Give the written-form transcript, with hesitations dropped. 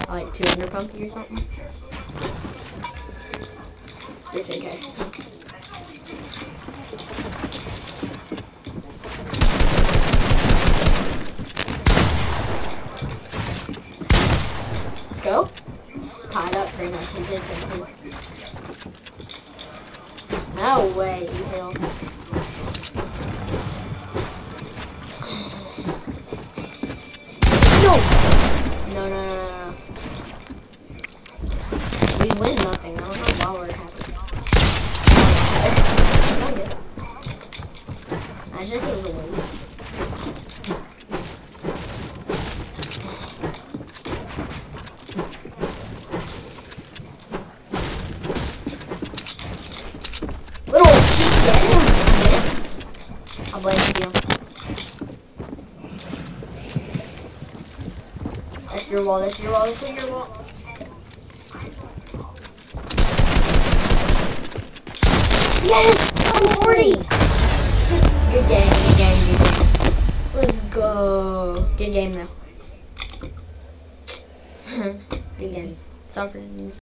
Like 200 pumpkin or something. Just in case. Let's go. It's tied up pretty much. No way, you hill. No. We win nothing. I don't know why we're happy. I should do the win. Little cheat dead. I'll blame you. That's your wall, that's your wall, that's your wall. Yes! 140! Good game. Let's go. Good game though. Good game. Sorry for